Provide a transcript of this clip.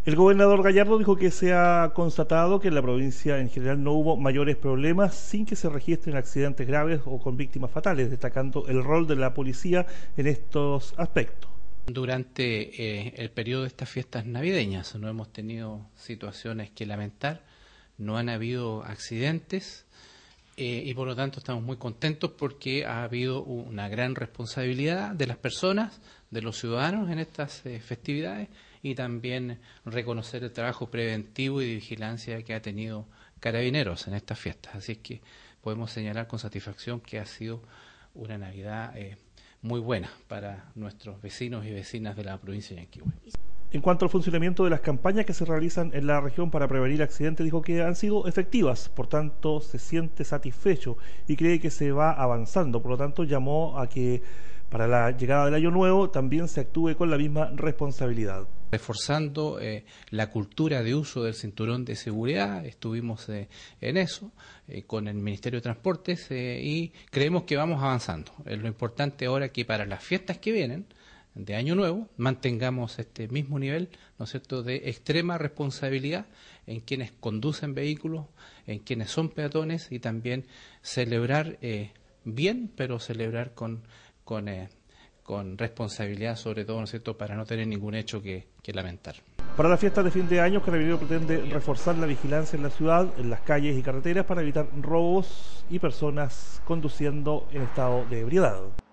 El gobernador Gallardo dijo que se ha constatado que en la provincia en general no hubo mayores problemas sin que se registren accidentes graves o con víctimas fatales, destacando el rol de la policía en estos aspectos. Durante el periodo de estas fiestas navideñas no hemos tenido situaciones que lamentar, no han habido accidentes y por lo tanto estamos muy contentos porque ha habido una gran responsabilidad de las personas, de los ciudadanos en estas festividades y también reconocer el trabajo preventivo y de vigilancia que ha tenido Carabineros en estas fiestas. Así es que podemos señalar con satisfacción que ha sido una Navidad muy buena para nuestros vecinos y vecinas de la provincia de Yanquihue. En cuanto al funcionamiento de las campañas que se realizan en la región para prevenir accidentes, dijo que han sido efectivas, por tanto se siente satisfecho y cree que se va avanzando. Por lo tanto, llamó a que para la llegada del año nuevo también se actúe con la misma responsabilidad. Reforzando la cultura de uso del cinturón de seguridad, estuvimos en eso con el Ministerio de Transportes y creemos que vamos avanzando. Lo importante ahora es que para las fiestas que vienen, de Año Nuevo, mantengamos este mismo nivel, ¿no es cierto?, de extrema responsabilidad en quienes conducen vehículos, en quienes son peatones y también celebrar bien, pero celebrar con responsabilidad, sobre todo, ¿no es cierto?, para no tener ningún hecho que lamentar. Para la fiesta de fin de año, Carabineros pretende reforzar la vigilancia en la ciudad, en las calles y carreteras para evitar robos y personas conduciendo en estado de ebriedad.